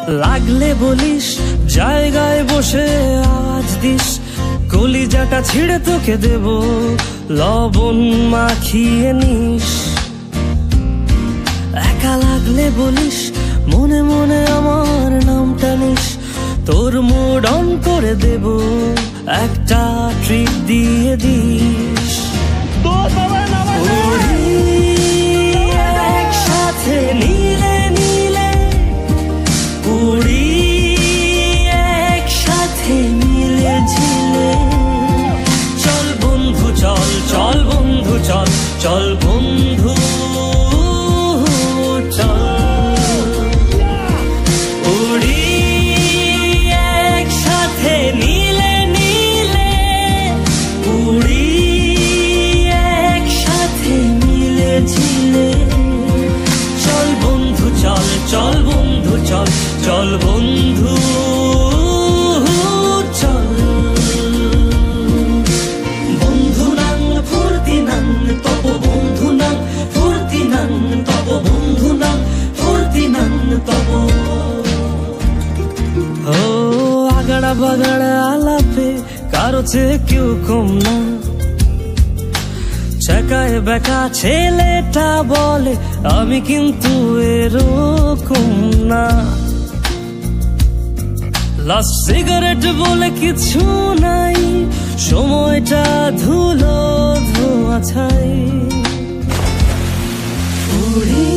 লাগলে বলিস জায়গায় বসে আওয়াজ দিস, কলিজাটা ছিঁড়ে তোকে দেব, লবণ মাখিয়ে নিস। একা লাগলে বলিস মনে মনে আমার নামটা নিস, তোর মুড অন করে দেব, একটা ট্রিট দিয়ে দিস। একসাথে নীলে নীলে উড়ি, একসাথে মিলে ঝিলে, চল বন্ধু চল, চল বন্ধু চল, চল বন্ধু চল। উড়ি একসাথে নীলে নীলে উড়ি, একসাথে মিলে ঝিলে, চল বন্ধু চল, চল বন্ধু চল, চল বন্ধু চল। বন্ধু নাং ফুর্তি নাং তব, বন্ধু নাং ফুর্তি নাং তব, বন্ধু নাং ফুর্তি নাং তব। ও আগাড়া বাগাড়া আলাপে কারো চেয়ে কেউ কম না, চাকায় বেকা ছেলেটা বলে আমি কিন্তু এরকম না। লাস্ট সিগারেট বলে কিছু নাই, সময়টা ধুলো ধোঁয়া ছাই। উড়ি